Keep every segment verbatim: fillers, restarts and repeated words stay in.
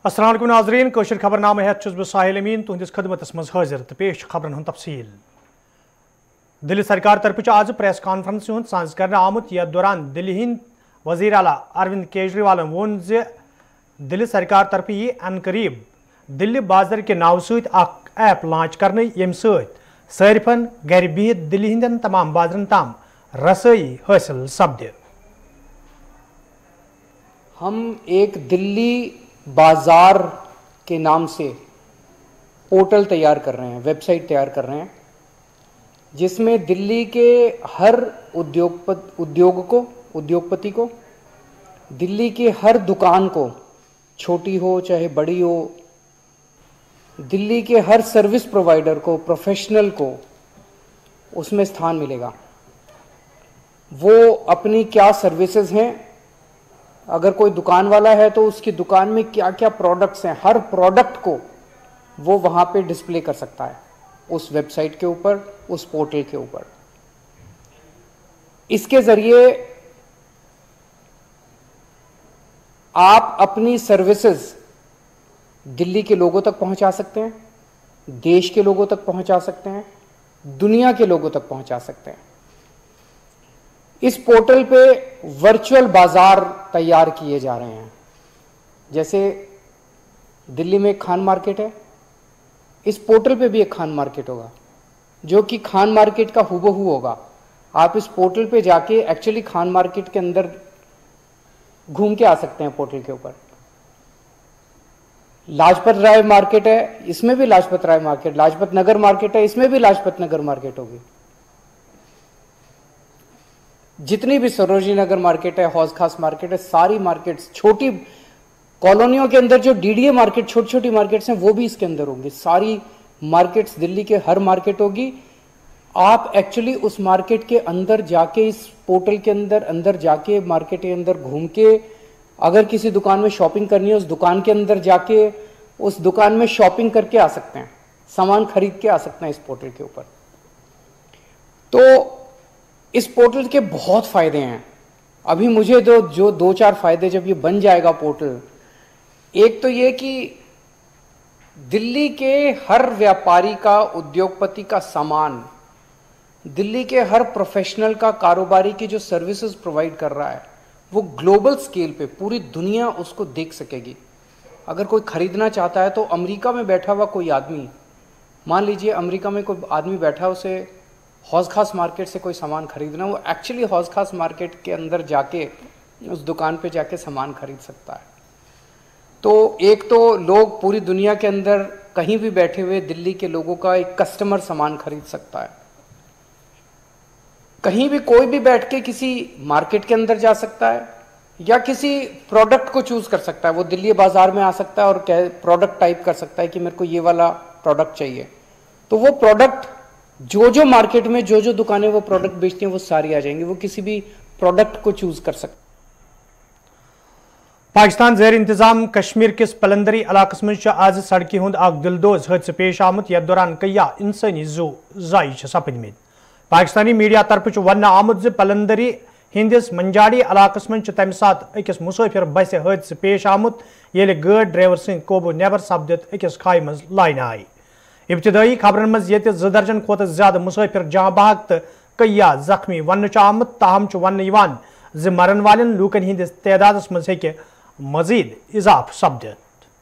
अस्सलाम वालेकुम नाज़रीन कशर खबरनामे हेत छुस बह साहिल अमीन तुहंदिस खदमतस मज हाजिर तो पेश खबरन हुंद तफसील। दिल्ली सरकार तरफ आज प्रेस कॉन्फ्रेंस हुंद सांस करने आमुत यथ दौरान दिल्ली हिंद वजीर आला अरविंद केजरीवाल वोन जे दिल्ली सरकार तरफ यी अन करीब दिल्ली बाजार के नाव सत अख ऐप लॉन्च करने यम सत सारिफन घर बिहित दिल्ली हिंदन तमाम बाजारन ताम रसोई हासिल सपदे। हम एक दिल्ली बाजार के नाम से पोर्टल तैयार कर रहे हैं, वेबसाइट तैयार कर रहे हैं, जिसमें दिल्ली के हर उद्योगपति उद्योग को उद्योगपति को दिल्ली की हर दुकान को, छोटी हो चाहे बड़ी हो, दिल्ली के हर सर्विस प्रोवाइडर को, प्रोफेशनल को उसमें स्थान मिलेगा। वो अपनी क्या सर्विसेज हैं, अगर कोई दुकान वाला है तो उसकी दुकान में क्या क्या प्रोडक्ट्स हैं, हर प्रोडक्ट को वो वहाँ पे डिस्प्ले कर सकता है उस वेबसाइट के ऊपर, उस पोर्टल के ऊपर। इसके जरिए आप अपनी सर्विसेज दिल्ली के लोगों तक पहुंचा सकते हैं, देश के लोगों तक पहुंचा सकते हैं, दुनिया के लोगों तक पहुंचा सकते हैं। इस पोर्टल पे वर्चुअल बाजार तैयार किए जा रहे हैं। जैसे दिल्ली में एक खान मार्केट है, इस पोर्टल पे भी एक खान मार्केट होगा जो कि खान मार्केट का हूबहू होगा। आप इस पोर्टल पे जाके एक्चुअली खान मार्केट के अंदर घूम के आ सकते हैं पोर्टल के ऊपर। लाजपत राय मार्केट है, इसमें भी लाजपत राय मार्केट, लाजपत नगर मार्केट है, इसमें भी लाजपत नगर मार्केट होगी। जितनी भी सरोजनी नगर मार्केट है, हौज खास मार्केट है, सारी मार्केट्स, छोटी कॉलोनियों के अंदर जो डीडीए मार्केट, छोटी छोटी मार्केट्स हैं, वो भी इसके अंदर होंगी। सारी मार्केट्स, दिल्ली के हर मार्केट होगी। आप एक्चुअली उस मार्केट के अंदर जाके, इस पोर्टल के अंदर अंदर जाके, मार्केट के अंदर घूम के, अगर किसी दुकान में शॉपिंग करनी है, उस दुकान के अंदर जाके उस दुकान में शॉपिंग करके आ सकते हैं, सामान खरीद के आ सकते हैं इस पोर्टल के ऊपर। तो इस पोर्टल के बहुत फायदे हैं। अभी मुझे तो जो दो चार फायदे, जब ये बन जाएगा पोर्टल, एक तो ये कि दिल्ली के हर व्यापारी का, उद्योगपति का सामान, दिल्ली के हर प्रोफेशनल का, कारोबारी की जो सर्विसेज प्रोवाइड कर रहा है, वो ग्लोबल स्केल पे पूरी दुनिया उसको देख सकेगी। अगर कोई खरीदना चाहता है तो अमेरिका में बैठा हुआ कोई आदमी, मान लीजिए अमेरिका में कोई आदमी बैठा है, उसे हौज खास मार्केट से कोई सामान खरीदना, वो एक्चुअली हौज खास मार्केट के अंदर जाके उस दुकान पे जाके सामान खरीद सकता है। तो एक तो लोग पूरी दुनिया के अंदर कहीं भी बैठे हुए दिल्ली के लोगों का एक कस्टमर सामान खरीद सकता है। कहीं भी कोई भी बैठ के किसी मार्केट के अंदर जा सकता है या किसी प्रोडक्ट को चूज कर सकता है। वो दिल्ली बाजार में आ सकता है और प्रोडक्ट टाइप कर सकता है कि मेरे को ये वाला प्रोडक्ट चाहिए, तो वो प्रोडक्ट जो जो मार्केट में जो जो दुकानें वो प्रोडक्ट बेचती हैं वो सारी आ जाएंगी। वो किसी भी प्रोडक्ट को चूज कर सकते। पाकिस्तान ज़ेर इंतजाम कश्मीर किस पलंदरी इलाकस मज आज सड़की हुंद अख दिलदोज हादसे पेश आमुत, यथ दौरान कया इंसानी जू जाय सपदमत। पाकिस्तानी मीडिया तरफ वन आमुत ज पलंदरी हिंदिस मंजाड़ी इलाकस मज तम सात अकिस मुसाफिर बस हादसे पेश आमुत येले गाड़ ड्राइवर सं काबू नेबर सपदित अकिस खाई मज लाइन आय। इब्तदाई खबरन मज ये ज दर्जन खोत ज्यादा मुसाफिर जहाँ बहक तो कया जख्मी वन आमुत। ताहम वन ज मरन वालन लूकन हिंदिस तदाद मज हे मजीद इजाफ सपदित।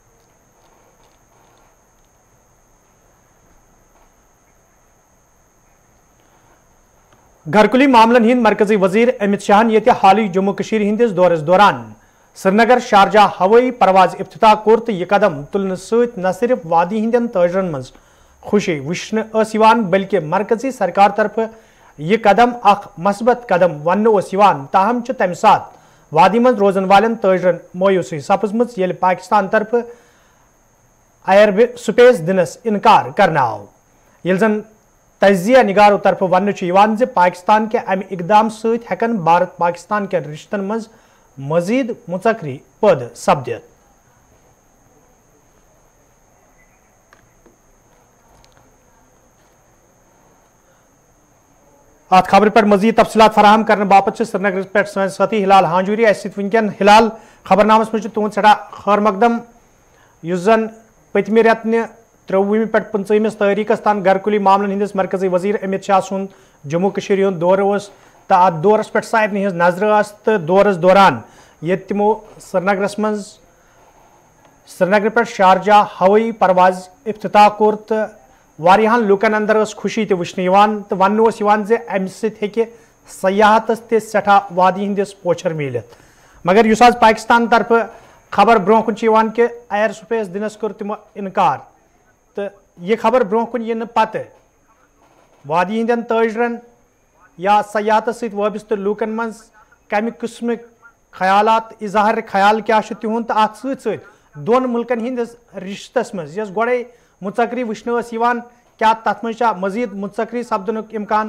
घरकुली मामलन हिंद मरकजी वजीर अमित शाहन ये हाल जम्मू कशीर हिंदिस दौरस दौरान श्रीनगर शारजाह हवाई परवाज इफ्तिताह कोर तो यह कदम तुलने सत न सिर्फ वादी हिंदन ताजरन मज खुशी वुचन बल्कि मरकजी सरकार तरफ यह कदम अख मस्बत कदम वन ताहम तम सात वादी मज रोजन वालन ताजरन मायूसी सपजमच येल पाकिस्तान तरफ एयर स्पेस दिनस इनकार करना आव। येल जन तजिया निगारों तरफ वन ज पाकिस्तान के अमि इकदाम सत हेकन भारत पाकिस्तान के रिश्तन मज मजीद मुचकरी पद सपदित। अत खबर पर मजीद तफसीलात फराहम करने बापत श्रीनगर पे साथी हिलाल हांजूरी वन हिलाल खबरनामस में तुंद सड़ा खैर मकदम یُس زن پٔتمہِ رٮ۪تہٕ ترٛوُہمہِ پٮ۪ٹھ پٕنٛژٕہمِس تٲریٖخس تام گھرکُلی معاملن ہٕنٛدِس مرکزی وزیٖر امت شاہ سُنٛد جموں کٔشیٖرِ ہُنٛد دورٕ اوس تہٕ اتھ دورس پٮ۪ٹھ سارنٕے ہٕنٛز نظرٕ ٲس تہٕ دورس دوران ییٚتہِ تِمو سرینگرس منٛز سرینگرٕ پٮ۪ٹھ شارجہ ہوٲیی پرواز افتتاح کوٚر تہٕ واریاہن لُکن اندر ٲس خوشی تہِ وٕچھنہٕ یِوان تہٕ وننہٕ اوس یِوان زِ امہِ سۭتۍ ہیٚکہِ سیاحتس تہِ سٮ۪ٹھاہ وادی ہٕنٛدِس پوچھر میٖلِتھ مگر یُس آز پاکستان طرفہٕ خبر برونٛہہ کُن چھِ یِوان کہِ ایر سپیس دِنس کوٚر تِمو اِنکار تہٕ یہِ خبر برونٛہہ کُن یِنہٕ پتہٕ وادی ہٕنٛدٮ۪ن تٲجرن یا سیاحتس سۭتۍ وابستہٕ لوٗکن منٛز کمہِ قٕسمٕکۍ خیالات اظہار خیال کیٛاہ چھُ تِہُنٛد تہٕ اتھ سۭتۍ سۭتۍ دۄن مُلکن ہٕنٛدِس رِشتس منٛز یۄس گۄڈے مُژکری وٕچھنہٕ ٲس یِوان کیٛاہ تتھ منٛز چھا مزیٖد مُژکری سپدنُک اِمکان؟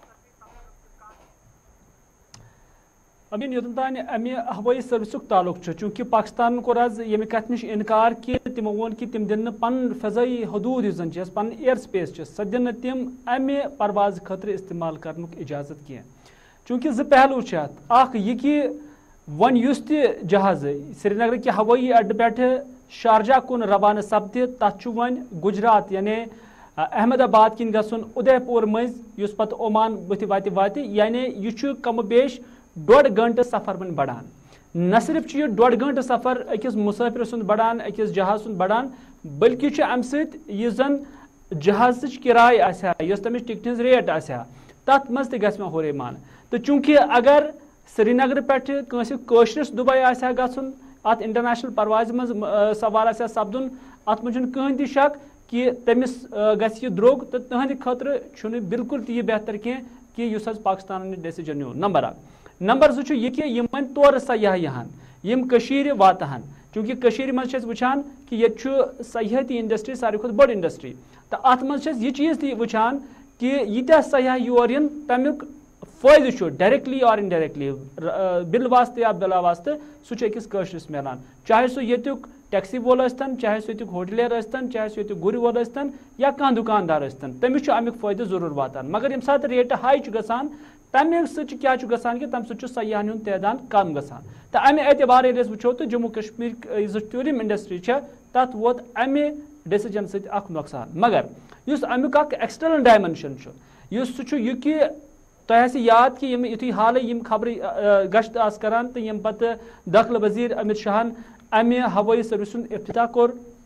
امین یوتن تان امہ ہوٲیی سروسُک تعلق چھُ چوٗنٛکہِ پاکستان کوٚر آز ییٚمہِ کتھِ نِش اِنکار کہِ تِمو ووٚن کہِ تِم دِنہٕ نہٕ پنُن فضٲیی حدوٗد یُس زن چھِ پنُن اِیر سپیس چھِ سۄ دِنہٕ تِم امہِ پرواز خٲطرٕ استعمال کرنُک اِجازت کینٛہہ چوٗنٛکہِ زٕ پہلوٗ چھِ اتھ اکھ یہِ کہِ وۄنۍ یُس تہِ جہاز سرینگرٕکہِ ہوٲیی اڈٕ پٮ۪ٹھٕ شارجہ کُن روانہٕ سپدِ تتھ چھُ وۄنۍ گُجرات یعنی احمد آباد کِنۍ گژھُن اُدے پوٗر مٔنٛزۍ یُس پتہٕ اومان بٕتھِ وتہِ واتہِ یعنی یہِ چھُ کم و بیش ڈۄڈ گنٹہٕ سفر وۄنۍ بڑان نہ صرف چھُ یہِ ڈۄڈ گنٹہٕ سفر أکِس مُسٲفِر سُنٛد بڑان أکِس جہاز سُنٛد بڑان بٔلکہِ چھُ امہِ سۭتۍ یُس زن جہازٕچ کِراے آسہِ ہا یۄس تٔمِچ ٹکٹہِ ہٕنٛز ریٹ آسہِ ہا تتھ منٛز تہِ گژھِ وۄنۍ ہُریمان تہٕ چوٗنٛکہِ اگر سرینگرٕ پٮ۪ٹھٕ کٲنٛسہِ کٲشرِس دُبے آسہِ ہا گژھُن اتھ انٹرنیشنل پروازِ منٛز سوار آسہِ ہا سپدُن اتھ منٛز چھُنہٕ کٕہٕنۍ تہِ شک کہِ تٔمِس گژھِ یہِ درٛوگ تہٕ تٕہنٛدِ خٲطرٕ چھُنہٕ بالکل تہِ یہِ بہتر کینٛہہ کہِ یُس حظ پاکستانن یہِ ڈیسِجن نیوٗ نمبر اکھ نمبر زٕ چھُ یہِ کہِ یِم وۄنۍ تورٕ سیاح یِہن یِم کٔشیٖرِ واتہٕ ہن چوٗنٛکہِ کٔشیٖرِ منٛز چھِ أسۍ وٕچھان کہِ ییٚتہِ چھُ سیاحتی انڈسٹری ساروی کھۄتہٕ بٔڑ انڈسٹری تہٕ اتھ منٛز چھِ أسۍ یہِ چیٖز تہِ وٕچھان کہِ ییٖتیاہ سیاح یور یِن تمیُک فٲیدٕ چھُ ڈایریکٹلی اور انڈایریکٹلی بِل واسطہٕ یا بِلا واسطہٕ سُہ چھُ أکِس کٲشرِس میلان چاہے سُہ ییٚتیُک ٹیکسی وول ٲسۍتن چاہے سُہ ییٚتیُک ہوٹلیر ٲسۍتن چاہے سُہ ییٚتیُک گُرِ وول ٲسۍتن یا کانٛہہ دُکاندار ٲسۍتن تٔمِس چھُ امیُک فٲیدٕ ضروٗر واتان مگر ییٚمہِ ساتہٕ ریٹہٕ ہاے چھُ گژھان تمہِ سۭتۍ چھُ کیٛاہ چھُ گژھان کہِ تمہِ سۭتۍ چھُ سیاحن ہُنٛد تعداد کم گژھان تہٕ امہِ اعتبار ییٚلہِ أسۍ وٕچھو تہٕ جموں کشمیٖر یُس ٹوٗرِزم انڈسٹری چھےٚ تتھ ووت امہِ ڈیسِجن سۭتۍ اکھ نۄقصان مگر یُس امیُک اکھ ایکسٹرنل ڈایمینشن چھُ یُس سُہ چھُ یہِ کہِ تۄہہِ آسہِ یاد کہِ یِم یِتھُے حالٕے یِم خبرٕ گشت آسہٕ کران تہٕ ییٚمہِ پتہٕ داخلہٕ وزیٖر امت شاہن امہِ ہوٲیی سٔروِس ہُنٛد افتتاح کوٚر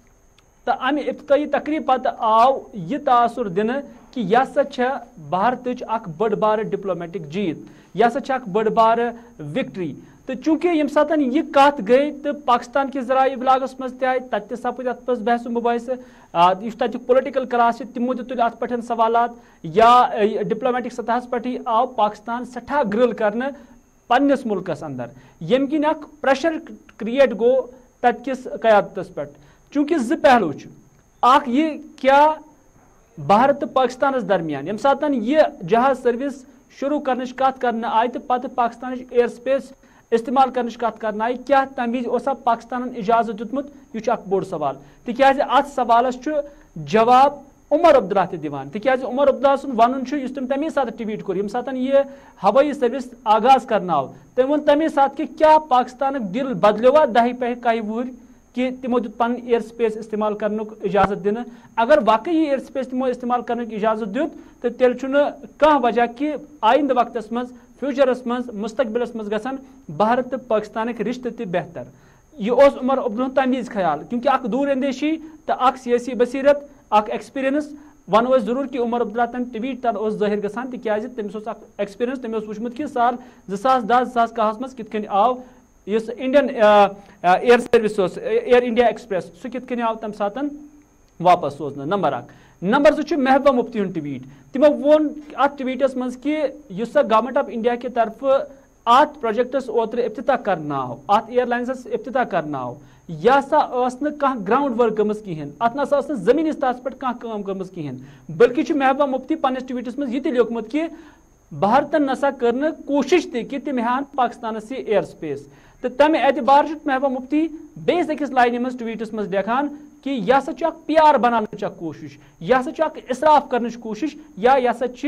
تہٕ امہِ افتتٲحی تقریٖب پتہٕ آو یہِ تاثر دِنہٕ کہِ یہِ ہسا چھےٚ بھارتٕچ اکھ بٔڑ بارٕ ڈپلومیٹک جیٖت یہِ ہسا چھِ اکھ بٔڑ بارٕ وکٹری تہٕ چوٗنٛکہِ ییٚمہِ ساتہٕ یہِ کتھ گٔے تہٕ پاکستان کِس ذرایع ابلاغس منٛز تہِ آیہِ تتہِ تہِ سپٕدۍ اتھ منٛز بحث و مباحثہٕ یُس تتیُک پُلٹِکل کلاس چھِ تِمو تہِ تُلۍ اتھ پٮ۪ٹھ سوالات یا ڈپلومیٹک سطحس پٮ۪ٹھٕے آو پاکستان سٮ۪ٹھاہ گرِل کرنہٕ پننِس مُلکس اندر ییٚمہِ کِنۍ اکھ پریشر کریٹ گوٚو تتہِ کِس قیادتس پٮ۪ٹھ چوٗنٛکہِ زٕ پہلوٗ چھِ اکھ یہِ کیٛاہ بھارت تہٕ پاکستانس درمیان ییٚمہِ ساتہٕ یہِ جہاز سٔروِس شروٗع کرنٕچ کتھ کرنہٕ آیہِ تہٕ پتہٕ پاکستانٕچ اِیر سپیس استعمال کرنٕچ کتھ کرنہٕ آیہِ کیٛاہ تمہِ وِزِ اوسا پاکستانن اجازت دیُتمُت یہِ چھُ اکھ بوٚڑ سوال تِکیٛازِ اتھ سوالس چھُ جواب عمر عبداللہ تہِ دِوان تِکیٛازِ عمر عبداللہ سُنٛد ونُن چھُ یُس تٔمۍ تمی ساتہٕ ٹویٖٹ کوٚر ییٚمہِ ساتہٕ یہِ ہوٲیی سٔروِس آغاز کرنہٕ آو تٔمۍ ووٚن تمی ساتہٕ کہِ کیٛاہ پاکستانُک دِل بدلیوا دہہِ پٮ۪ٹھ کاہہِ وُہٕرۍ کہِ تِمو دیُت پنُن اِیر سپیس استعمال کرنُک اجازت دِنہٕ اگر واقعی اِیر سپیس تِمو استعمال کرنُک اجازت دیُت تہٕ تیٚلہِ چھُنہٕ کانٛہہ وجہ کہِ آیندٕ وقتس منٛز فیوٗچرس منٛز مستقبلس منٛز گژھن بھارت تہٕ پاکستانٕکۍ رشتہٕ تہِ بہتر یہِ اوس عمر عبداللہُن تمہِ وِزِ خیال کیونکہِ اکھ دوٗر اندیشی تہٕ اکھ سیٲسی بصیرت اکھ ایکسپیرینس ونو أسۍ ضروٗر کہِ عمر عبداللہ تمہِ ٹویٖٹ تل اوس ظٲہر گژھان تِکیٛازِ تٔمِس اوس اکھ ایکسپیرینس تٔمۍ اوس وٕچھمُت کہِ سال زٕ ساس دہ زٕ ساس کاہس منٛز کِتھ کٔنۍ آو یُس انڈین اِیر سٔروِس اوس اِیر انڈیا ایکسپریس سُہ کِتھ کٔنۍ آو تمہِ ساتہٕ واپس سوزنہٕ نمبر اکھ نمبر زٕ چھُ محبوبا مفتی ہُنٛد ٹویٖٹ تِمو ووٚن اتھ ٹویٖٹس منٛز کہِ یُس سا گورمنٹ آف انڈیا کہِ طرفہٕ اتھ پروجیکٹس اوترٕ افتتاح کرنہٕ آو اتھ اِیر لاینسس افتتاح کرنہٕ آو یہِ ہسا ٲس نہٕ کانٛہہ گراوُنڈ ؤرک گٔمٕژ کِہینۍ اتھ نسا ٲس نہٕ زٔمیٖنی سطحس پٮ۪ٹھ کانٛہہ کٲم گٔمٕژ کِہینۍ بٔلکہِ چھُ محبوبا مفتی پننِس ٹویٖٹس منٛز یہِ تہِ لیوٗکھمُت کہِ بھارتن نسا کٔر نہٕ کوٗشش تہِ کہِ تِم ہٮ۪ہن پاکستانس یہِ اِیر سپیس تہٕ تمہِ اعتبار چھُ محبوبا مفتی بیٚیِس أکِس لاینہِ منٛز ٹویٖٹس منٛز لیکھان کہِ یہِ ہسا چھُ اکھ پی آر بناونٕچ اکھ کوٗشش یہِ ہسا چھُ اکھ اِسراف کرنٕچ کوٗشش یا یہِ ہسا چھِ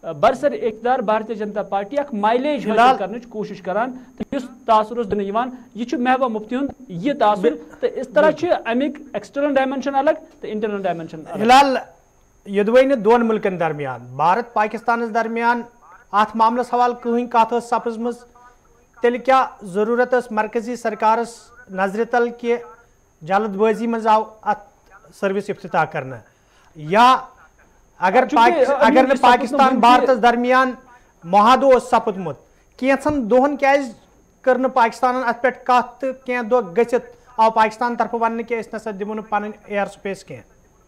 برسر اقتدار بھارتیہ جنتا پارٹی اخ مائلیج حاصل کرنے کوشش کران تو اس تاثر اس دنیا یہ محبوبہ مفتی ہند یہ تاثر تو اس طرح امیک ایکسٹرنل ڈائمنشن الگ تو انٹرنل ڈائمنشن الگ. ہلال یدوین دون ملکن درمیان بھارت پاکستان درمیان ات معاملس حوالہ کہیں کت سپزم تیل کیا ضرورت مرکزی سرکارس نظر تل کہ جلد بازی مز آو ات سروس افتتاح کرنا یا اگر اگر نہ پاکستان بھارتس درمیان معاہدہ سپدمت کینچن دہن کیاز کرن پاکستان ات پہ کت تو کی دہ گھت آو پاکستان طرف ون کہ اس نسا دمو پن ایئر سپیس کی.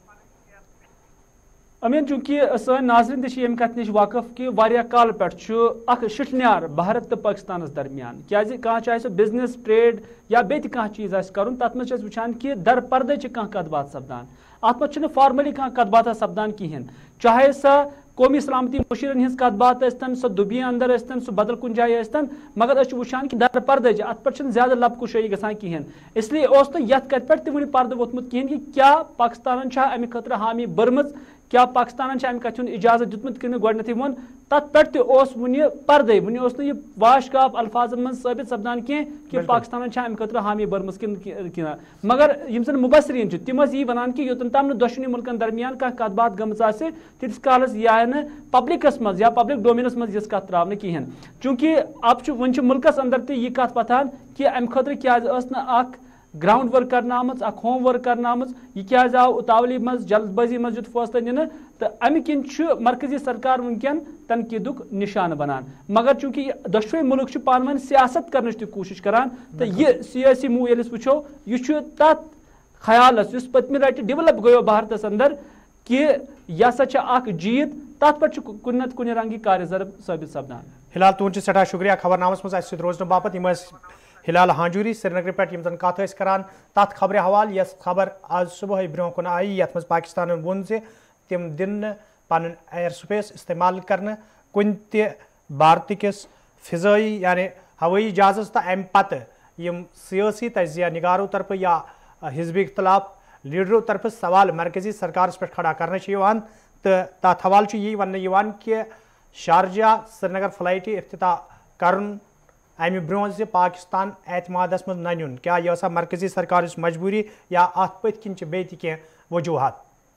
امین چونکہ سن ناظرین تہ یم کت نش واقف کہ واریاہ کال پہ اخ شٹنیار بھارت تو پاکستان درمیان کیازِ کانٛہہ چاہے سہ بزنس ٹریڈ یا بیٚیہِ تہِ کانٛہہ چیز آسہِ کرُن تتھ منٛز چھِ أسۍ وٕچھان کہ در پردے چھِ کانٛہہ کتھ باتھ سپدان ات منٛز چھنہٕ فارملی کانٛہہ کتھ باتھا سپدان کہیٖنۍ چاہے سۄ قومی سلامتی مشیرن ہز کت بات ٲسۍتن سۄ دُبیہِ اندر ٲسۍتن سُہ بدل کُنہِ جایہِ ٲسۍتن مگر أسۍ چھِ وٕچھان کہ در پردے چھِ ات پٮ۪ٹھ چھنہٕ زیادٕ لب کُشٲیی گژھان کہیٖنۍ اس لیے اوس نہٕ یتھ کتھِ پٮ۪ٹھ تہِ وُنہِ پردٕ ووٚتھمُت کہیٖنۍ کہ کیاہ پاکستانن چھا امہِ خٲطرٕ حامی بٔرمٕژ کیا پاکستانن امہ کتھ ہُنٛد اجازت دیُتمُت کِنہٕ گۄڈنیٚتھٕے ووٚن تتھ پٮ۪ٹھ تہِ اوس وُنہِ پردے وُنہِ اوس نہٕ یہِ واشگاف الفاظن منٛز ثٲبت سپدان کینٛہہ کہ پاکستانن چھا امہ خٲطرٕ حامی بٔرمٕژ کِنہٕ کِنہٕ مگر یِم زن مبصرین چھِ تِم ٲسۍ یی ونان کہ یوٚتن تام نہٕ دۄشوٕنی مُلکن درمیان کانٛہہ کتھ باتھ گٔمٕژ آسہِ تیٖتِس کالس یی نہٕ پبلکس منٛز یا پبلک ڈومینس منٛز یِژھ کتھ تراونہٕ کِہیٖنۍ چوٗنٛکہِ اب چھُ وُنہِ چھُ مُلکس اندر تہِ یہِ کتھ وۄتھان کہ امہِ خٲطرٕ کیازِ ٲس نہٕ اکھ گراؤنڈ ورک کرنا آمٕژ اکھ ہوم ورک کرنا آمٕژ یہ کیازِ آو اتاولی مز جلد بازی مز دیُت فٲصلہٕ نِنہٕ تہٕ امہِ کِنۍ چھُ مرکزی سرکار وٕنکٮ۪ن تنقیٖدُک نشانہٕ بنان مگر چوٗنٛکہِ یہِ دۄشوے مُلک چھِ پانہٕ ؤنۍ سیاست کرنٕچ تہِ کوٗشش کران تہٕ یہِ سیٲسی موٗ ییٚلہِ أسۍ وٕچھو یہِ چھُ تتھ خیالس یُس پٔتمہِ لٹہِ ڈیولپ گٔیو بھارتس اندر کہ یہِ ہسا چھِ اکھ جیٖت تتھ پٮ۪ٹھ چھُ کُنہِ نتہٕ کُنہِ رنگہِ کارِ ضرب ثٲبت سپدان. ہلال تُہُنٛد چھُ سٮ۪ٹھاہ شُکریہ خبر نامس منٛز اَسہِ سۭتۍ روزنہٕ باپتھ یِم ٲسۍ ہلال ہانجوری سری نگر پٮ۪ٹھ یِم زن کتھ ٲسۍ کران تتھ خبرِ حوالہٕ یۄس خبر آز صبحٲے برونٛہہ کُن آیہِ یتھ منٛز پاکستانن ووٚن زِ تِم دِن نہٕ پنُن ایر سپیس استعمال کرنہٕ کُنہِ تہِ بھارتٕکِس فضٲیی یعنی ہوٲیی جہازس تہٕ امہِ پتہٕ یِم سیٲسی تجزیہ نگارو طرفہٕ یا حزبِ اختلاف لیڈرو طرفہٕ سوال مرکزی سرکارس پٮ۪ٹھ کھڑا کرنہٕ چھِ یِوان تہٕ تتھ حوالہٕ چھُ یی وننہٕ یِوان کہ شارجہ سری نگر فلائٹہِ افتتاح کرُن امہ برونٛہہ زِ پاکستان اعتمادس منٛز نہ نیُن کیٛاہ یہِ ٲسا مرکزی سرکارٕچ مجبوٗری یا اتھ پٔتھۍ کِنۍ چھِ بیٚیہِ تہِ کینٛہہ وجوٗہات.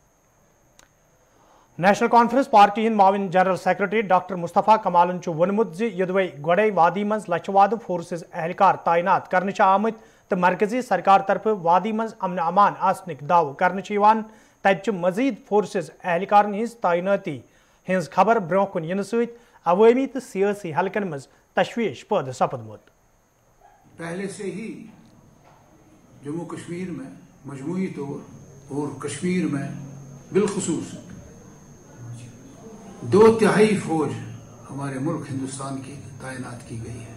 نیشنل کانفرنس پارٹی ہند معاون جنرل سیکرٹری ڈاکٹر مصطفیٰ کمالن چھُ ووٚنمُت زِ یوٚدوے گۄڈے وادی منٛز لچھِ وادٕ فورسز اہلکار تعینات کرنہٕ چھِ آمٕتۍ تہٕ مرکزی سرکار طرفہٕ وادی منٛز امن امان آسنٕکۍ دعوٕ کرنہٕ چھِ یِوان تتہِ چھِ مزید فورسز اہلکارن ہٕنٛز تعینٲتی ہٕنٛز خبر برونٛہہ کُن یِنہٕ سۭتۍ عوٲمی تہٕ سیٲسی حلقن منٛز تشویش پٲدٕ سپدمُت. پہلے سے ہی جموں کشمیر میں مجموعی طور اور کشمیر میں بالخصوص دو تہائی فوج ہمارے ملک ہندوستان کی تعینات کی گئی ہے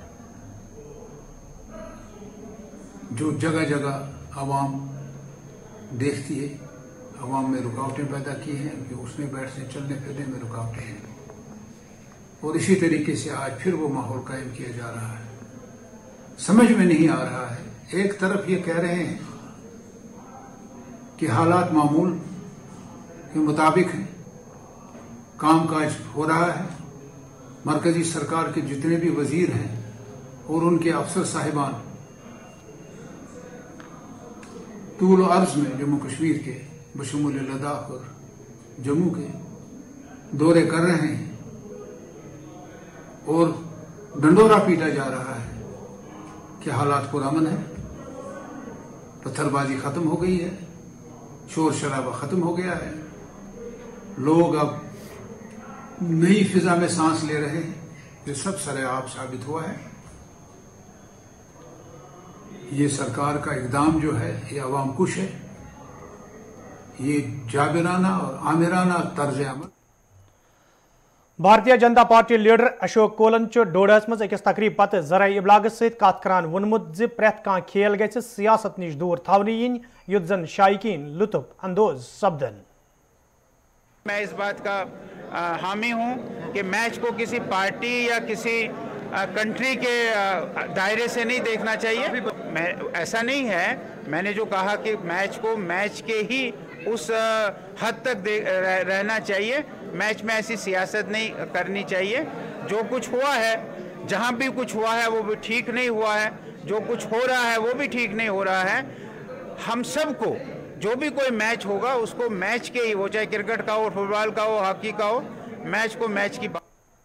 جو جگہ جگہ عوام دیکھتی ہے عوام میں رکاوٹیں پیدا کی ہیں کہ اٹھنے بیٹھنے چلنے پھرنے میں رکاوٹیں ہیں اور اسی طریقے سے آج پھر وہ ماحول قائم کیا جا رہا ہے. سمجھ میں نہیں آ رہا ہے ایک طرف یہ کہہ رہے ہیں کہ حالات معمول کے مطابق ہیں کام کاج ہو رہا ہے مرکزی سرکار کے جتنے بھی وزیر ہیں اور ان کے افسر صاحبان طول و عرض میں جموں کشمیر کے بشمول لداخ اور جموں کے دورے کر رہے ہیں اور ڈنڈورا پیٹا جا رہا ہے کہ حالات پرامن ہے پتھر بازی ختم ہو گئی ہے شور شرابہ ختم ہو گیا ہے لوگ اب نئی فضا میں سانس لے رہے ہیں یہ سب سرعاب ثابت ہوا ہے. یہ سرکار کا اقدام جو ہے یہ عوام کش ہے یہ جابرانہ اور آمرانہ طرز عمل. بھارتیہ جنتا پارٹی لیڈر اشوک کولن ڈوڈاہس مز أکس تقریب پتہ ذرائع ابلاغس ست کت کران وونمت زِ پرٛٮ۪تھ کانٛہہ کھیل گژھِ سیاست نش دور تھونہٕ یِنۍ یُتھ زن شائقین لطف اندوز سپدن. میں اس بات کا حامی ہوں کہ میچ کو کسی پارٹی یا کسی کنٹری کے دائرے سے نہیں دیکھنا چاہیے. ایسا نہیں ہے میں نے جو کہا کہ میچ کو میچ کے ہی اس حد تک رہنا چاہیے. मैच में ऐसी सियासत नहीं करनी चाहिए। जो कुछ हुआ है, जहाँ भी कुछ हुआ है वो भी ठीक नहीं हुआ है, जो कुछ हो रहा है वो भी ठीक नहीं हो रहा है। हम सबको जो भी कोई मैच होगा उसको मैच के ही, वो चाहे क्रिकेट का हो, फुटबॉल का हो, हॉकी का हो, मैच को मैच की।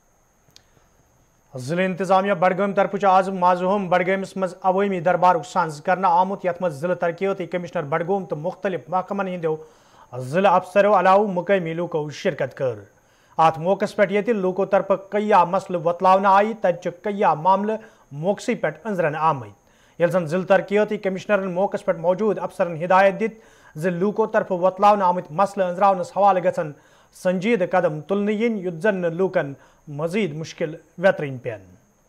जिले इंतजामिया बडगाम तरफ आज माजूम बडगामिस मज अवामी दरबार सांस करना आमुत यथ मज जिले तरक्याती कमिश्नर बडगाम तो मुख्तलिफ महकमन हिंदो जिला अफसरों अलाव मुकामी लूको शिरकत कर। अत मौकस पे ये लूको तरफ कया मसल वतलावन आई तच कया मामल मौकसी पे अंजरन आमद। ये जन जिले तरक्याती कमिश्नर मौकस पे मौजूद अफसरन हिदायत दित ज लूको तरफ वतलावन आमद मसल अंजरावनस हवाले गसन संजीद कदम तुलन इन युत जन लूकन मजीद मुश्किल वेतरीन पेन।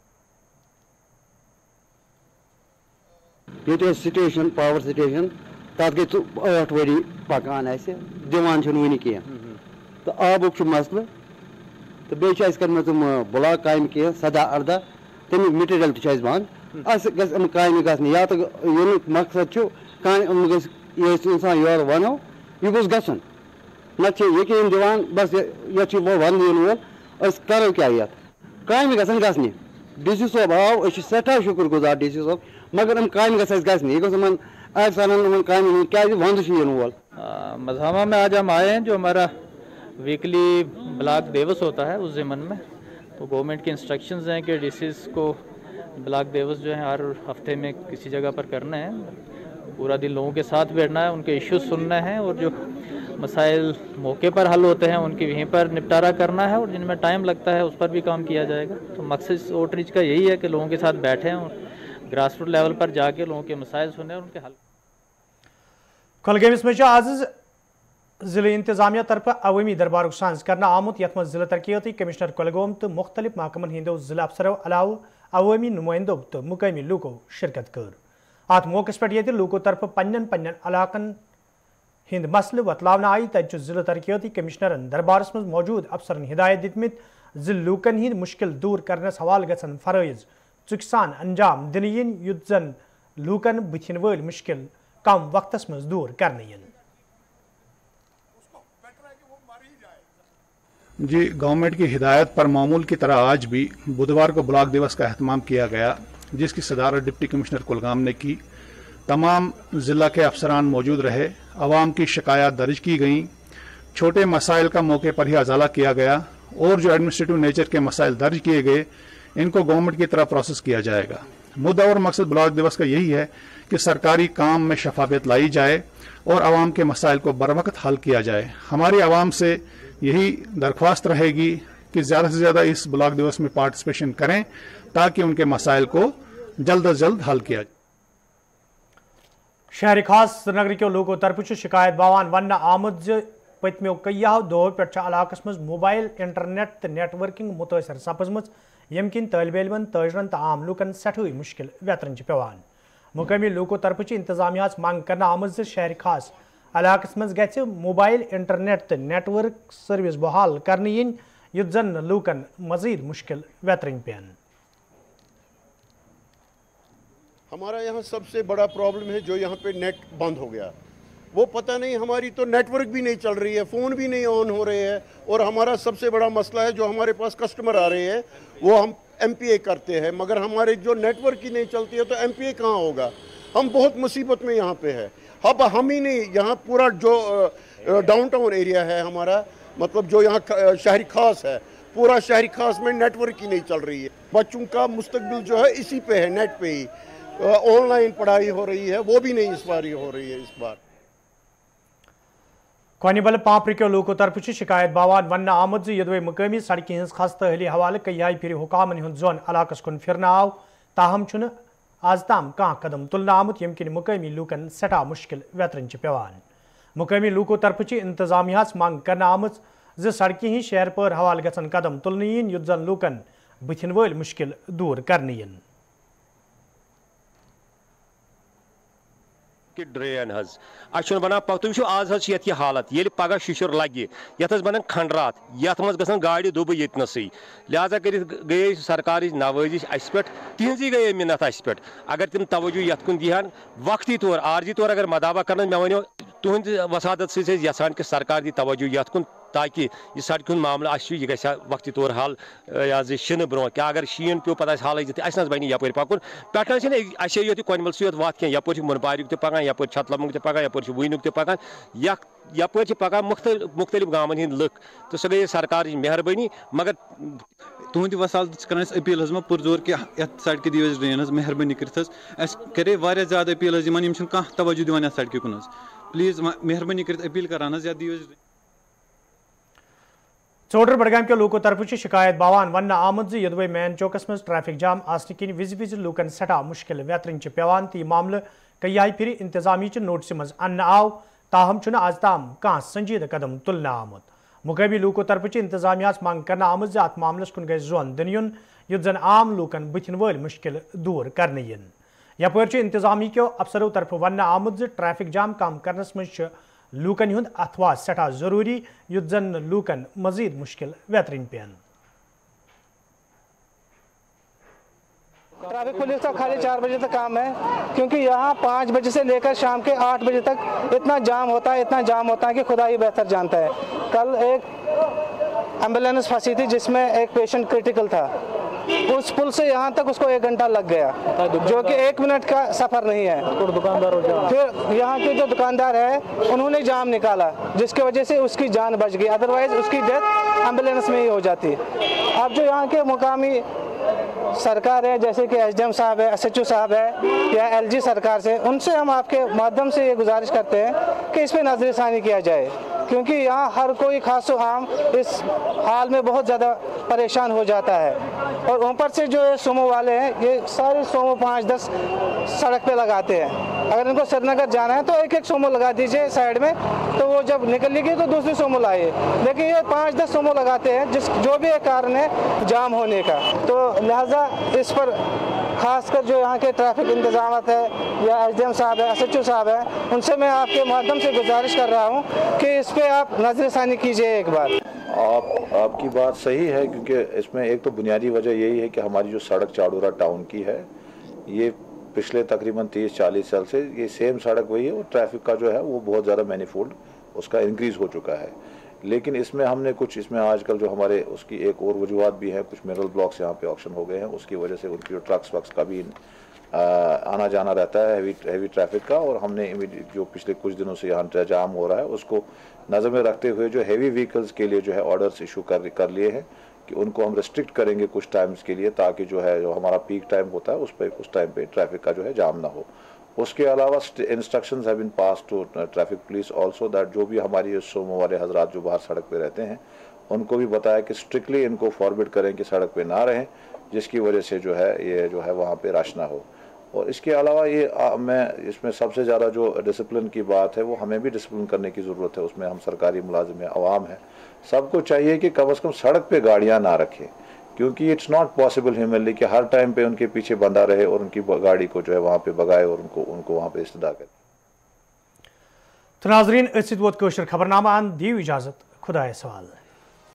ये स्टेशन पावर स्टेशन तथ गई आठ वरी पकान दिवान वन कह तो आबुक मसल तो बेस कर ब्लॉक कायम कह सदा अर्दा तमिक मटीरियल तो बंद अम कायम गि या तो ये मकसद इंसान योर वनो यह गोस गन नत यकीन दिवान बस ये वो वन वोल करो क्या ये कायम गन गि डी सी सोब आव सठा शुक्र गुजार डी सी सोब मगर हम कायम गन यह गोन अन कायम क्या वंद वोल। मजहमा में आज हम आए हैं, जो हमारा वीकली ब्लॉक दिवस होता है उस ज़िमन में। तो गवर्नमेंट के इंस्ट्रक्शंस हैं कि डीसीज को ब्लॉक दिवस जो है हर हफ्ते में किसी जगह पर करना है, पूरा दिन लोगों के साथ बैठना है, उनके इश्यूज सुनना है और जो मसाइल मौके पर हल होते हैं उनकी वहीं पर निपटारा करना है और जिनमें टाइम लगता है उस पर भी काम किया जाएगा। तो मकसद आउटरीच का यही है कि लोगों के साथ बैठें और ग्रास रूट लेवल पर जाके लोगों के मसाइल सुने और उनके हल। कुलगामिस में आज जिले इंतजामिया तरफ अवामी दरबार सांस करना आमुत यथ मज जिला तरक्याती कमिश्नर कुलगाम तो मुख्तलिफ महकमन हिंदो जिला अफसरों अलाव अवामी नुमाइंदों तो मुकामी लूको शिरकत कर। अत मौकस पे ये लूको तरफ पन्न पन्न इलाकन हिंद मसल वतलावन आई तच जिला तरक्याती कमिश्नरन दरबारस मज मौजूद अफसरन हिदायत दितमित ज लूकन हिंद मुश्किल दूर करनस हवाल गसन फरइज चुक सान अंजाम दिन इन युत जन लूकन बुथिन वल मुश्किल कम वक्तस मज दूर करने इन। जी, गवर्नमेंट की हिदायत पर मामूल की तरह आज भी बुधवार को ब्लॉक दिवस का एहतमाम किया गया, जिसकी सदारत डिप्टी कमिश्नर कुलगाम ने की। तमाम ज़िला के अफसरान मौजूद रहे, अवाम की शिकायत दर्ज की गईं, छोटे मसाइल का मौके पर ही अजाला किया गया और जो एडमिनिस्ट्रेटिव नेचर के मसाइल दर्ज किए गए इनको गवर्नमेंट की तरफ प्रोसेस किया जाएगा। मुद्दा और मकसद ब्लॉक दिवस का यही है कि सरकारी काम में शफाफियत लाई जाए और आवाम के मसाइल को बरवक्त हल किया जाए। हमारी आवाम से यही दरख्वास्त रहेगी कि ज़्यादा से ज़्यादा इस ब्लॉक दिवस में पार्टिसिपेशन करें ताकि उनके मसाइल को जल्द अज जल्द हल किया जाए। शहरी खास श्रीनगर के लोगों तरफ शिकायत बावान वन आमद पतमो कयो दो पे इलाकस मज मोबाइल इंटरनेट तो नेटवर्किंग मुतासर सपजम यम किन तालिब इलमन ताजरन तो आम लूकन सठे मुश्किल वेतरन पेवान। मुकामी लूको तरफ इंतजामिया मांग करना आमद शहरी खास इलाकस मज ग मोबाइल इंटरनेट तो नेटवर्क सर्विस बहाल करने इन युत जन लूकन मजीद मुश्किल वेतरन पेन। हमारा यहाँ सबसे बड़ा प्रॉब्लम है जो यहाँ पे नेट बंद हो गया, वो पता नहीं, हमारी तो नेटवर्क भी नहीं चल रही है, फ़ोन भी नहीं ऑन हो रहे हैं और हमारा सबसे बड़ा मसला है जो हमारे पास कस्टमर आ रहे हैं वो हम एम पी ए करते हैं मगर हमारे जो नेटवर्क ही नहीं चलती है तो एम पी ए कहाँ होगा। हम बहुत मुसीबत में यहाँ पे है। अब हम ही नहीं, यहाँ पूरा जो डाउनटाउन एरिया है हमारा, मतलब जो यहाँ शहरी खास है, पूरा शहरी खास में नेटवर्क ही नहीं चल रही है। बच्चों का मुस्तकबिल जो है इसी पे है, नेट पे ही ऑनलाइन पढ़ाई हो रही है, वो भी नहीं इस बार हो रही है। इस बार कोनिबल पापरी के लोगों तरफ शिकायत बावान वन आमद यदवे मकामी सड़कें हज खस्ता हली हवाले कई फिर हुकामन हुंद जोन इलाकस कुन फिरना आव, ताहम छुन आज ताम कह कदम तुलन आमुत यम किन मुकामी लूकन सठा मुश्किल वेतरन पेवान। मुकामी लूको तरफ इंतजामिया मांग करना आमज ज सड़कें ही शहर पर हवाले गसन कदम तुलन इन युत जन लूकन बुथिन वल मुश्किल दूर करने इन। कि ड्रेन हज अच्छे बना तुम आज ये हालत ये पगह शिशुर लगे ये बना खंडरात ये गसन गाड़ी दुब यतनसै लिहाजा कर गई सरकार नवाजिश अस पे तिहजी गई मिन्नत अस पे अगर तम तवज्जो ये कुन दिहान वक्ती तौर आरजी तौर अगर मदाबा कर मे वो تہند وسادت سی یژھان کہ سرکار دی توجہ یت کن تاکہ یہ سڑک ہند معاملہ یہ گھس وقتی طور حل یہ شن برو کہ اگر شین پیو پتہ حال دت اس بنی یپر پکن پٹھن سے اچھے یوت کونمل سی وات کی یپر منپاریک تہ پکان یپر چھتلمک تہ پکان یپر وینک تہ پکان یپر پکان مختلف مختلف گامن ہند لک تو سہ گئی سرکار مہربانی مگر تہند وسالت کر اپیل حض پرزور کہ یت سڑکہ دیو ڈرین حض مہربانی کرت حض اس کرے واریاہ زیادہ اپیل حض یمن یم چھن کانٛہہ توجہ دِوان یتھ سڑکہِ کُن حض پلیز مہربانی کرت اپیل کران حض یتھ دیو ژوڈر بڈگام کے لوکو طرف شکایت باوان ون آمد یدوے مین چوکس مز ٹریفک جام آسن کن وز وز لوکن سٹھا مشکل ویترن پیوان تو یہ معاملہ کئی پھر انتظامیہ نوٹس مز ان آو تاہم چھ آز تام کان سنجیدہ قدم تلنے آمت مقابی لوکو طرف انتظامیہ منگ کرنا آمد ات معاملس کن گھس زون دن یون یت زن عام لوکن بتن ول مشکل دور کرنے ین یپر انتظامیہ کیو افسروں طرف ون آمد ٹریفک جام کم کرنس مز لوکن ہند اتواز سٹھا ضروری یت زن لوکن مزید مشکل ویترن پین ٹریفک پولیس کا خالی چار بجے تک کام ہے کیونکہ یہاں پانچ بجے سے لے کر شام کے آٹھ بجے تک اتنا جام ہوتا ہے اتنا جام ہوتا ہے کہ خدا ہی بہتر جانتا ہے. کل ایک ایمبولینس پھنسی تھی جس میں ایک پیشنٹ کرٹیکل تھا, اس پل سے یہاں تک اس کو ایک گھنٹہ لگ گیا جو کہ ایک منٹ کا سفر نہیں ہے. پھر یہاں کے جو دکاندار ہے انہوں نے جام نکالا جس کی وجہ سے اس کی جان بچ گئی, ادروائز اس کی ڈیتھ ایمبولینس میں ہی ہو جاتی. اب جو یہاں کے مقامی سرکار ہے جیسے کہ ایس ڈی ایم صاحب ہے, ایس ایچ او صاحب ہے یا ایل جی سرکار سے, ان سے ہم آپ کے مادھیم سے یہ گزارش کرتے ہیں کہ اس پہ نظر ثانی کیا جائے کیونکہ یہاں ہر کوئی خاص و عام اس حال میں بہت زیادہ پریشان ہو جاتا ہے. اور اوپر سے جو سومو والے ہیں یہ سارے سومو پانچ دس سڑک پہ لگاتے ہیں. اگر ان کو سری نگر جانا ہے تو ایک ایک سومو لگا دیجئے سائڈ میں, تو وہ جب نکلے گی تو دوسری سومو لائے, لیکن یہ پانچ دس سومو لگاتے ہیں جس جو بھی ایک کارن ہے جام ہونے کا. تو لہٰذا اس پر خاص کر جو یہاں کے ٹریفک انتظامات ہے یا ایس ڈی ایم صاحب ہے, ایس ایچ او صاحب ہے, ان سے میں آپ کے مادھیم سے گزارش کر رہا ہوں کہ اس پہ آپ نظر ثانی کیجئے ایک بار. آپ آپ کی بات صحیح ہے کیونکہ اس میں ایک تو بنیادی وجہ یہی ہے کہ ہماری جو سڑک چاڑورا ٹاؤن کی ہے یہ پچھلے تقریباً تیس چالیس سال سے یہ سیم سڑک وہی ہے, اور ٹریفک کا جو ہے وہ بہت زیادہ مینی فولڈ اس کا انکریز ہو چکا ہے. لیکن اس میں ہم نے کچھ اس میں آج کل جو ہمارے اس کی ایک اور وجوہات بھی ہیں, کچھ منرل بلاکس یہاں پہ آکشن ہو گئے ہیں, اس کی وجہ سے ان کی جو ٹرکس وکس کا بھی آنا جانا رہتا ہے ہیوی ہیوی ٹریفک کا, اور ہم نے جو پچھلے کچھ دنوں سے یہاں جام ہو رہا ہے اس کو نظر میں رکھتے ہوئے جو ہیوی وہیکلز کے لیے جو ہے آرڈرز ایشو کر کر لیے ہیں کہ ان کو ہم ریسٹرکٹ کریں گے کچھ ٹائمز کے لیے, تاکہ جو ہے جو ہمارا پیک ٹائم ہوتا ہے اس پہ اس ٹائم پہ ٹریفک کا جو ہے جام نہ ہو. اس کے علاوہ instructions have been pass to traffic police also that جو بھی ہماری سومو والے حضرات جو باہر سڑک پہ رہتے ہیں ان کو بھی بتایا کہ اسٹرکٹلی ان کو فارورڈ کریں کہ سڑک پہ نہ رہیں, جس کی وجہ سے جو ہے یہ جو ہے وہاں پہ رش نہ ہو. اور اس کے علاوہ یہ میں اس میں سب سے زیادہ جو ڈسپلن کی بات ہے وہ ہمیں بھی ڈسپلن کرنے کی ضرورت ہے. اس میں ہم سرکاری ملازم ہیں, عوام ہیں, سب کو چاہیے کہ کم از کم سڑک پہ گاڑیاں نہ رکھیں, کیونکہ اٹس ناٹ پاسبل ہیومنلی کہ ہر ٹائم پہ ان کے پیچھے بندہ رہے اور ان کی گاڑی کو جو ہے وہاں پہ بگائے اور ان کو ان کو وہاں پہ استدا کرے. تو ناظرین اتھ سۭتۍ ووت کٲشُر خبرنامہ ان دیو اجازت, خدایس حوالہ.